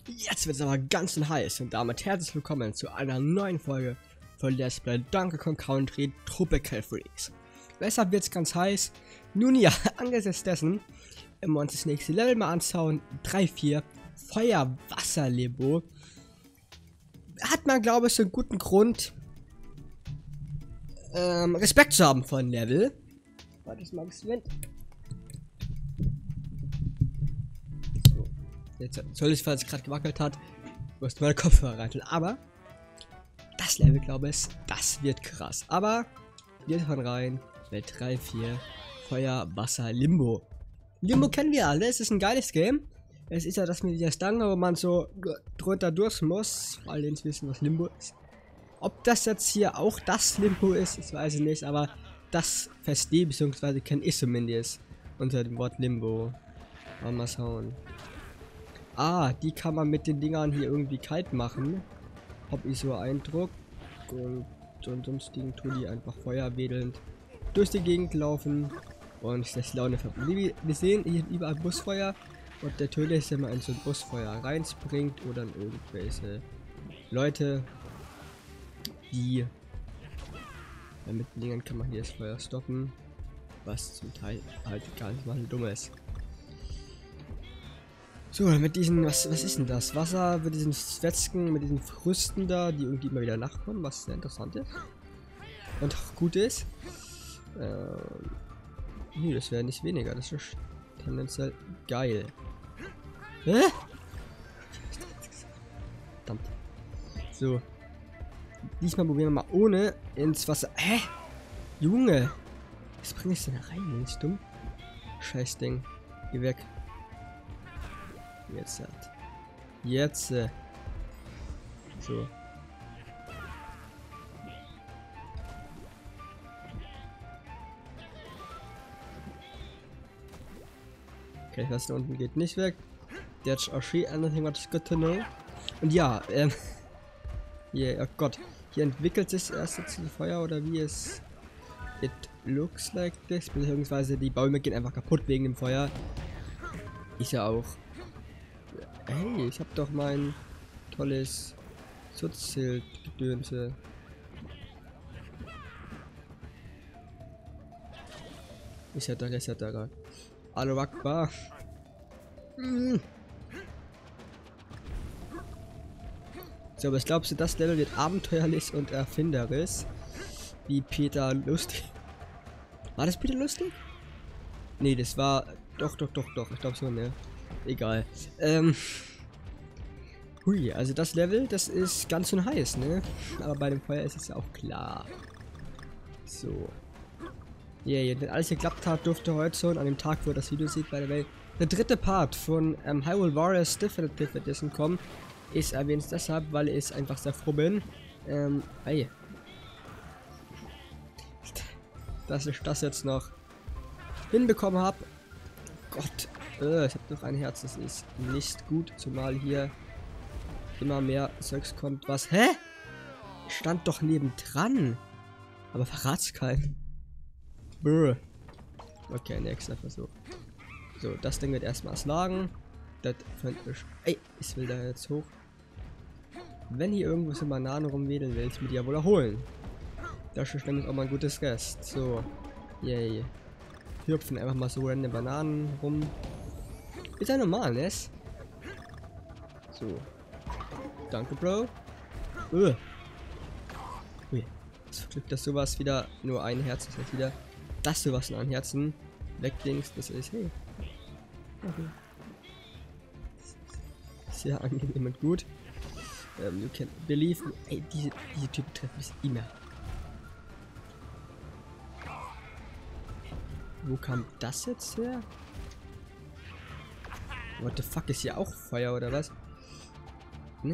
Jetzt wird es aber ganz schön heiß und damit herzlich willkommen zu einer neuen Folge von Let's Play Donkey Kong Country Tropical Freeze. Weshalb wird es ganz heiß? Nun ja, angesichts dessen, wenn wir uns das nächste Level mal anschauen, 3-4 Feuer-Wasser-Limbo, hat man, glaube ich, so einen guten Grund, Respekt zu haben von Level. Warte, ich mal Moment. So, jetzt soll ich, falls es gerade gewackelt hat, musste meine Kopfhörer rein. Aber das Level, glaube ich, das wird krass. Aber wir fahren rein mit 3-4 Feuer, Wasser, Limbo. Limbo kennen wir alle, es ist ein geiles Game. Es ist ja das mit der Stange, wo man so drunter durch muss. Vor allem wissen, was Limbo ist. Ob das jetzt hier auch das Limbo ist, das weiß ich nicht, aber das verstehe bzw. kenne ich zumindest unter dem Wort Limbo. Mal schauen. Ah, die kann man mit den Dingern hier irgendwie kalt machen. Hab ich so Eindruck. Und sonstigen tun die einfach feuerwedelnd durch die Gegend laufen und das Laune verbringen. Wir sehen hier überall Busfeuer und natürlich, wenn man in so ein Busfeuer reinspringt oder in irgendwelche Leute, die mit den Dingen kann man hier das Feuer stoppen, was zum Teil halt gar nicht mal dumm ist. So, mit diesen, was ist denn das? Wasser, mit diesen Zwetsken, mit diesen Früsten da, die irgendwie immer wieder nachkommen, was sehr interessant ist. Und auch gut ist. Nee, das wäre nicht weniger, das ist tendenziell geil. Hä? Verdammt. So. Diesmal probieren wir mal ohne ins Wasser. Hä? Junge! Was bringe ich denn da rein? Bin ich dumm? Scheiß Ding. Geh weg. Jetzt halt. Jetzt. So. Okay, das da unten geht nicht weg. That's actually anything what's good to know. Und ja, hier, oh Gott. Hier entwickelt sich erst jetzt ein Feuer oder wie es. It looks like this. Beziehungsweise die Bäume gehen einfach kaputt wegen dem Feuer. Ich ja auch. Hey, ich hab doch mein tolles Schutzschild-Gedönse. Ich hätte da. Allahu Akbar. So, was glaubst du, das Level wird abenteuerlich und erfinderisch? Wie Peter Lustig. War das Peter Lustig? Nee, das war. Doch. Ich glaube schon, ne? Egal. Hui, also das Level, das ist ganz schön heiß, ne? Aber bei dem Feuer ist es ja auch klar. So. Yeah, wenn alles geklappt hat, dürfte heute schon an dem Tag, wo das Video sieht, by the way, der dritte Part von Hyrule Warriors Definitive Edition kommen. Ich erwähne es deshalb, weil ich einfach sehr froh bin. Hey. Dass ich das jetzt noch hinbekommen habe. Gott, ich habe noch ein Herz, das ist nicht gut, zumal hier immer mehr Zeugs kommt, was. Hä? Stand doch nebendran. Aber verrat's keinen. Brr. Okay, nächster Versuch. So, das Ding wird erstmal erschlagen. Das könnte ich. Ey, ich will da jetzt hoch. Wenn hier irgendwo so Bananen rumwedeln, will ich mir die ja wohl erholen. Das ist nämlich auch mal ein gutes Rest. So. Yay. Hüpfen einfach mal so random Bananen rum. Ist ja normal, ne? So. Danke, Bro. Ui. Das Glück, dass sowas wieder nur ein Herz ist. Jetzt wieder das sowas in einem Herzen wegdingst. Das ist, hey. Okay. Sehr angenehm und gut. You can believe me. Ey, diese Typen treffen mich immer. Wo kam das jetzt her? What the fuck, ist hier auch Feuer oder was? Nee.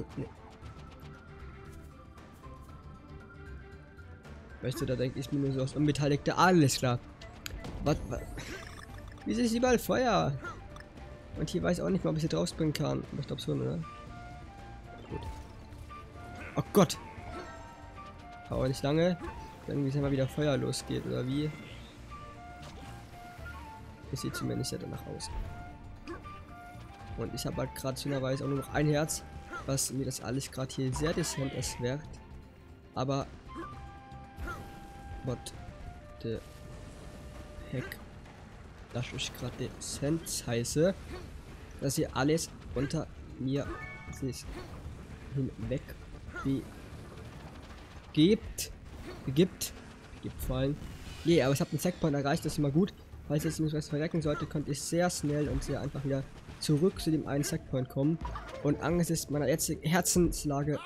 Weißt du, da denke ich mir nur so aus Unbeteiligte. Alles klar. Was? Wieso ist überall Feuer? Und hier weiß ich auch nicht mal, ob ich sie draufspringen kann. Aber ich glaube schon, oder? Gut. Oh Gott! Dauert nicht lange. Irgendwie ist mal wieder Feuer losgeht, oder wie? Es sieht zumindest ja danach aus. Und ich habe halt gerade schönerweise auch nur noch ein Herz, was mir das alles gerade hier sehr dezent erschwert. Aber what the heck, dass ich gerade dezent heiße, dass ihr alles unter mir hinweg gibt vor allem. Yeah, aber ich habe den Checkpoint erreicht, das ist immer gut. Falls jetzt nicht was verrecken sollte, konnte ich sehr schnell und sehr einfach wieder zurück zu dem einen Checkpoint kommen. Und angesichts meiner jetzigen Herzenslage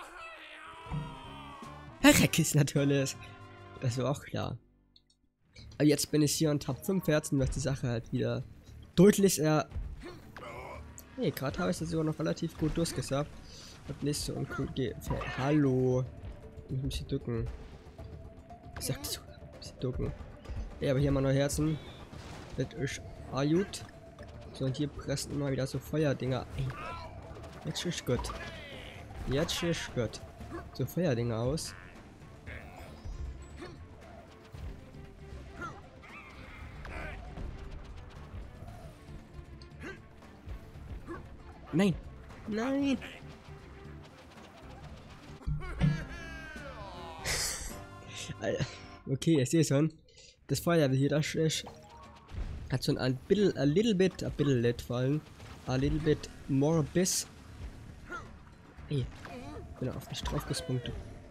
verrecke ich natürlich. Das war auch klar. Aber jetzt bin ich hier und habe 5 Herzen, was die Sache halt wieder deutlich hey, gerade habe ich das sogar noch relativ gut durchgesagt. Und nicht so uncool Hallo. Ich muss sie ducken. Ich sagte so, sie ducken. Ja, aber hier mal noch Herzen. Das ist gut. So, und hier pressen immer wieder so Feuerdinger. Ey. Jetzt ist gut. Jetzt ist gut. So Feuerdinger aus. Nein. Nein. Okay, ich sehe schon. Das Feuerwehr hier, das ist, hat schon ein little bit fallen. A little bit more biss. Ey, bin auf mich drauf gesprungen.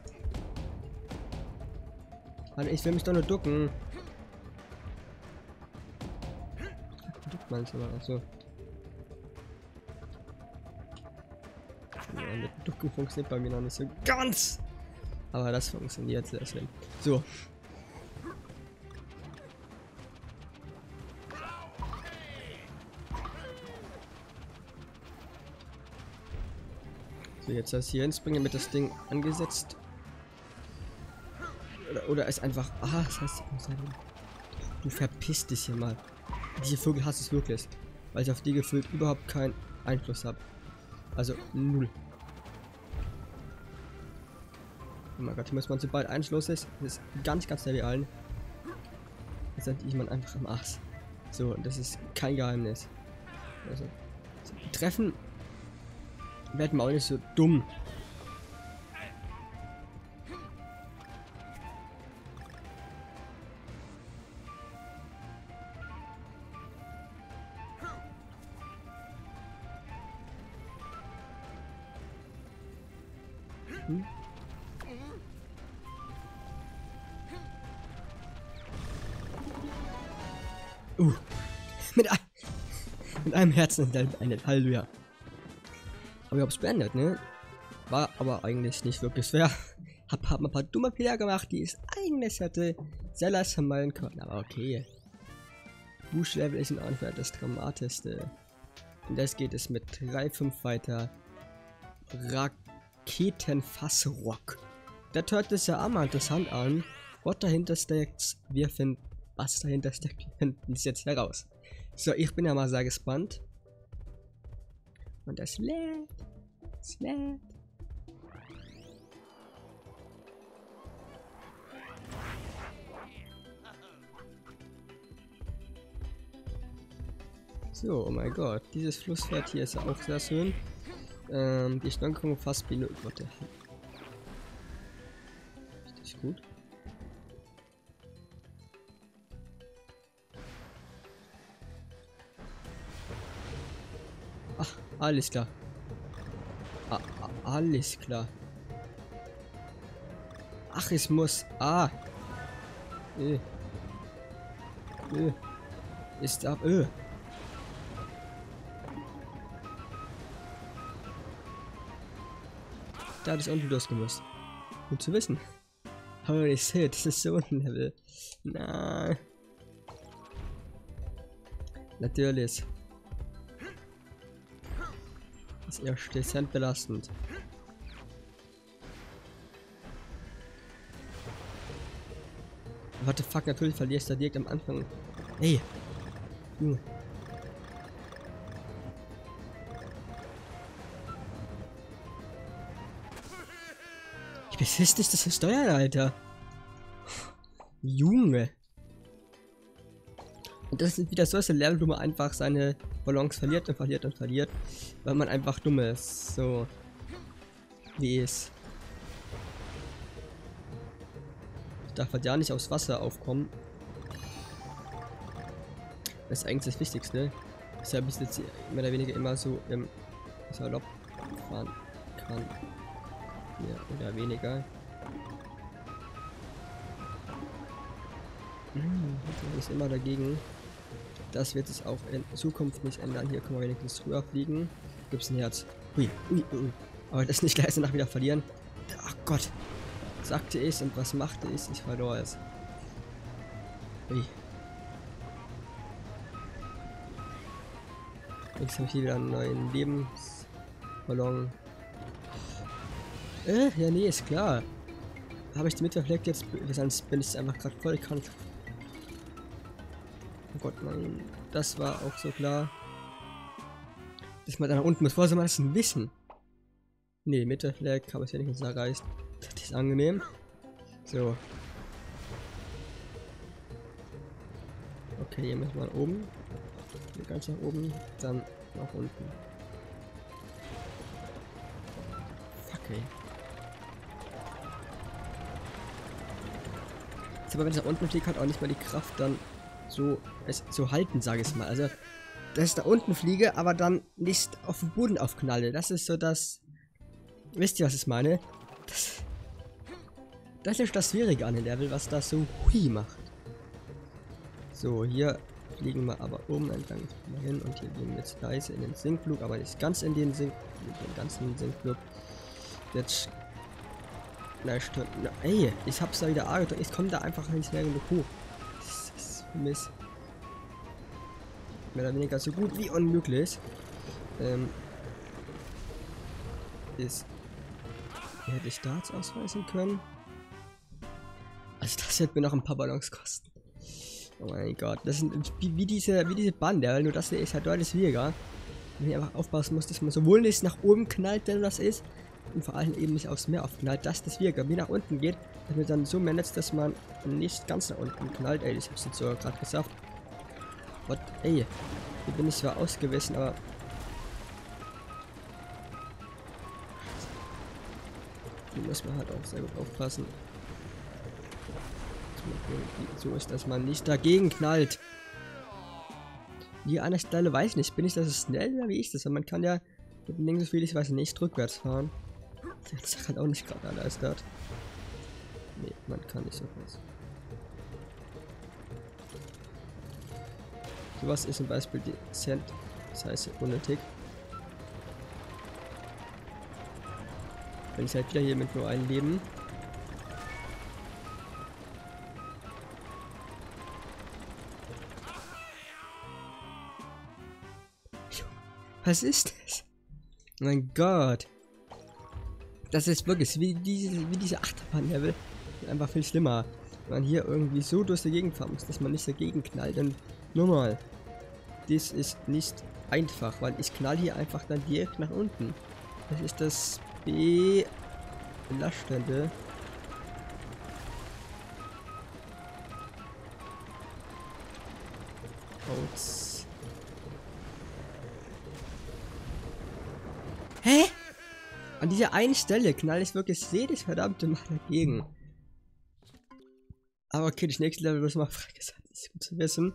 Alter, ich will mich doch nur ducken. Duckt man aber auch so. Ja, mit Ducken funktioniert bei mir noch nicht so ganz. Aber das funktioniert sehr schön. So. So, jetzt das hier hinspringen, mit das Ding angesetzt. Oder ist einfach. Ah, das heißt. Du verpisst dich hier mal. Diese Vögel hasst es wirklich. Weil ich auf die gefühlt überhaupt keinen Einfluss habe. Also 0. Oh mein Gott, hier muss man, sobald ein Schluss ist, das ist ganz trivial. Jetzt sind ich man einfach am Arsch. So, das ist kein Geheimnis. Also, so, treffen werden wir auch nicht so dumm. Hm? Mit einem Herzen beendet. Halleluja. Aber ich hab's beendet, ne? War aber eigentlich nicht wirklich schwer. Hab ein paar dumme Fehler gemacht, die es eigentlich hätte sehr leicht vermeiden können. Aber okay. Busch-Level ist einfach das Dramatischste. Und das geht es mit 3-5 weiter. Raketenfassrock. Das hört sich ja auch mal interessant an. Was dahinter steckt, wir finden es jetzt heraus. So, ich bin ja mal sehr gespannt. Und das lädt. So, oh mein Gott, dieses Flusspferd hier ist ja auch sehr schön. Die Schwankung fast wie nur Gott. Richtig gut. Ach, alles klar. Alles klar. Ach, es muss. Ist ab. Da hat es unten durchgemusst. Gut zu wissen. Holy shit, das ist so ein Level. Nein. Natürlich. Das ist eher dezent belastend. What the fuck, natürlich verlierst du direkt am Anfang. Hey. Ich besitze nicht das Steuern, Alter. Junge. Und Und das sind wieder solche Level, wo man einfach seine Balance verliert und verliert und verliert, weil man einfach dumm ist. So. Wie es. Ich darf halt ja nicht aufs Wasser aufkommen. Das ist eigentlich das Wichtigste. Deshalb ist jetzt mehr oder weniger immer so im Salopp fahren kann. Mehr oder weniger. Das ist immer dagegen. Das wird es auch in Zukunft nicht ändern. Hier können wir wenigstens früher fliegen. Gibt es ein Herz. Ui, ui, ui. Aber das nicht gleich danach wieder verlieren. Ach Gott. Sagte ich und was machte ich? Ich verlor es. Ui. Jetzt habe ich hier wieder einen neuen Lebensballon. Ja, nee, ist klar. Habe ich die mitverfleckt jetzt? Sonst bin ich einfach gerade voll krank. Oh Gott, nein. Das war auch so klar. Dass man da nach unten muss. Woher soll man das denn wissen? Nee, Mittelfleck habe ich ja nicht erreicht. Das ist angenehm. So. Okay, hier müssen wir nach oben. Hier ganz nach oben. Dann nach unten. Fuck, ey. Jetzt aber wenn es nach unten fliegt, hat auch nicht mal die Kraft dann so es zu halten, sage ich mal. Also, dass ich da unten fliege, aber dann nicht auf den Boden aufknalle. Das ist so das. Wisst ihr, was ich meine? Das ist das Schwierige an dem Level, was das so hui macht. So, hier fliegen wir aber oben entlang mal hin und hier gehen wir jetzt leise in den Sinkflug, aber nicht ganz in den ganzen Sinkflug. Jetzt. Na, stimmt. Na, ey, ich hab's da wieder A gedrückt. Ich komme da einfach nicht mehr genug hoch. Das ist Mist. Mehr oder weniger so gut wie unmöglich. Ist. Hätte ich da jetzt ausweisen können? Also das wird mir noch ein paar Ballons kosten. Oh mein Gott, das sind wie diese Bande, nur das hier ist halt deutlich schwieriger. Wenn ich einfach aufpassen muss, dass man sowohl nicht nach oben knallt, wenn das ist, und vor allem eben nicht aufs Meer aufknallt, dass das schwieriger wie nach unten geht, dass man dann so managt, dass man nicht ganz nach unten knallt. Ey, ich hab's jetzt sogar gerade gesagt. What? Ey, hier bin ich zwar ausgewichen, aber hier muss man halt auch sehr gut aufpassen. So ist, dass man nicht dagegen knallt. Hier an der Stelle weiß ich nicht, bin ich das schnell oder wie ist das? Man kann ja mit dem Ding so viel ich weiß nicht rückwärts fahren. Das ist halt auch nicht gerade erleichtert. Nee, man kann nicht so was. Sowas ist zum Beispiel die Cent, das heißt unnötig. Wenn ich halt wieder hier mit nur einem Leben. Was ist das? Mein Gott. Das ist wirklich wie diese Achterbahn-Level. Einfach viel schlimmer. Wenn man hier irgendwie so durch die Gegend fahren muss, dass man nicht dagegen knallt. Und normal. Das ist nicht einfach, weil ich knall hier einfach dann direkt nach unten. Das ist das Belastende. Aus. Hä? An dieser einen Stelle knall ich wirklich jedes verdammte Mal dagegen. Aber okay, das nächste Level muss mal freigesetzt. Das ist gut zu wissen.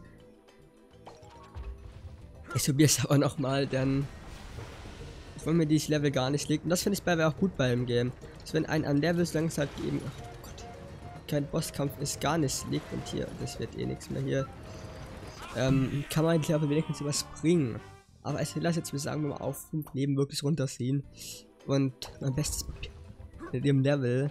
Ich probiere es aber nochmal, denn ich wollte mir dieses Level gar nicht liegt. Und das finde ich bei auch gut bei dem Game. Dass wenn ein Level so langsam eben, ach Gott, kein Bosskampf ist, gar nicht liegt. Und hier, das wird eh nichts mehr hier. Kann man eigentlich aber wenigstens überspringen. Aber ich lasse jetzt, wir sagen wir mal, auf 5 Leben wirklich runterziehen. Und mein bestes Papier in dem Level,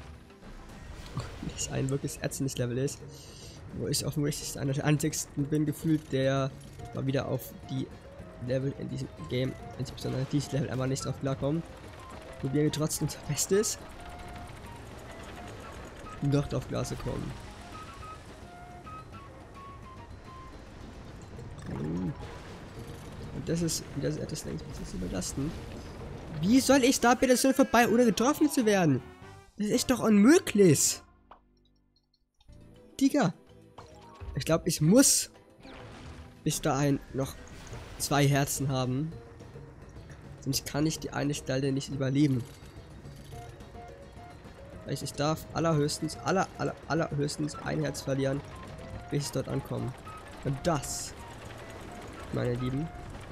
das ein wirklich ätzendes Level ist, wo ich offensichtlich einer der einzigsten bin gefühlt, der mal wieder auf die Level in diesem Game, insbesondere dieses Level, einmal nicht drauf klarkommen. Probieren wir trotzdem unser Bestes, um dort auf klar zu kommen. Und das ist wieder so etwas längst überlastend. Wie soll ich da bitte so vorbei, ohne getroffen zu werden? Das ist doch unmöglich. Digga. Ich glaube, ich muss bis dahin noch 2 Herzen haben. Sonst kann ich die eine Stelle nicht überleben. Ich darf allerhöchstens, allerhöchstens ein Herz verlieren, bis ich dort ankomme. Und das, meine Lieben,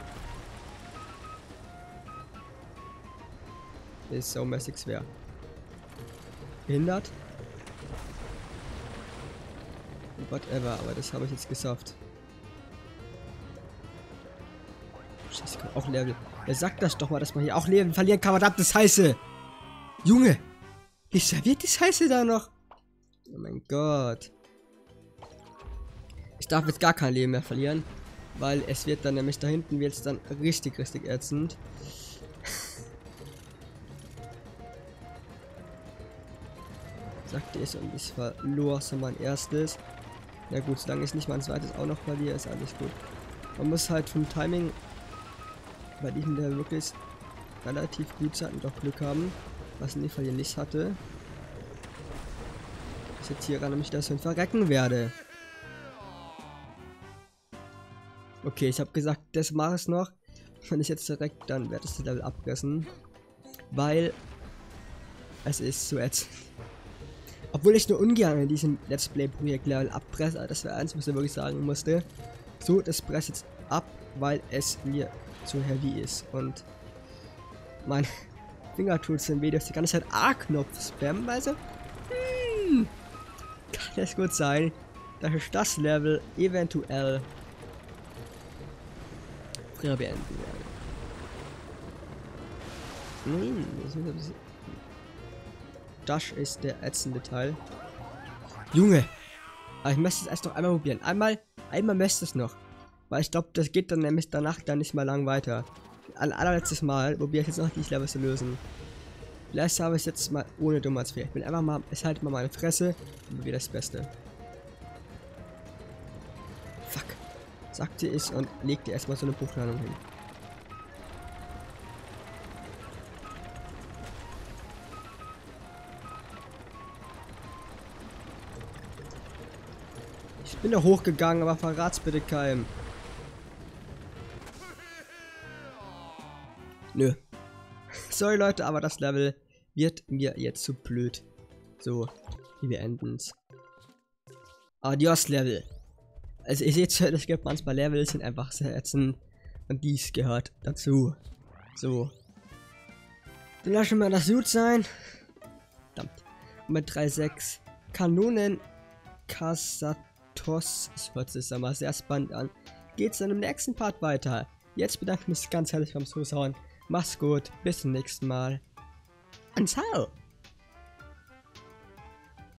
ist so mäßig schwer. Behindert? Whatever, aber das habe ich jetzt geschafft. Scheiße, auch Level. Wer sagt das doch mal, dass man hier auch Leben verlieren kann? Verdammt, das heiße! Junge! Wie serviert die Scheiße da noch? Oh mein Gott. Ich darf jetzt gar kein Leben mehr verlieren. Weil es wird dann nämlich da hinten wird es dann richtig ätzend. Sagte ich und ich verlor so mein erstes. Na gut, solange ich nicht mein zweites auch noch verliere, ist alles gut. Man muss halt vom Timing bei diesem Level wirklich relativ gut sein und auch Glück haben. Was in dem Fall hier nicht hatte. Ich jetzt hier nämlich das verrecken werde. Okay, ich habe gesagt, das mache ich noch. Wenn ich jetzt direkt, dann werde ich das Level abgerissen. Weil es ist zu ätzend. Obwohl ich nur ungern in diesem Let's Play Projekt Level abpresse. Das wäre eins, was ich wirklich sagen musste. So, das presse jetzt ab, weil es mir zu heavy ist. Und mein Finger tut es weh, dass die ganze Zeit A-Knopf spammen, also kann es gut sein, dass ich das Level eventuell früher beenden werde. Das ist der ätzende Teil. Junge! Aber ich möchte es erst noch einmal probieren. Einmal möchte es noch. Weil ich glaube, das geht dann nämlich danach dann nicht mal lang weiter. Ein allerletztes Mal probiere ich jetzt noch dieses Level zu lösen. Vielleicht habe ich es jetzt mal ohne Dummheitsfehler. Ich bin einfach mal, es halt mal meine Fresse und probiere das Beste. Fuck. Sagte ich und legte erstmal so eine Bruchlandung hin. Ich bin da hochgegangen, aber verrat's bitte keinem. Nö. Sorry Leute, aber das Level wird mir jetzt zu blöd. So, wir beenden. Adios Level. Also ihr seht schon, es gibt manchmal Level, die sind einfach sehr ätzend. Und dies gehört dazu. So. Dann lassen wir das gut sein. Verdammt. Und mit 3,6 Kanonen Kasatos. Das hört sich mal sehr spannend an. Geht's dann im nächsten Part weiter. Jetzt bedanke ich mich ganz herzlich fürs Zuschauen. Mach's gut, bis zum nächsten Mal. Und ciao!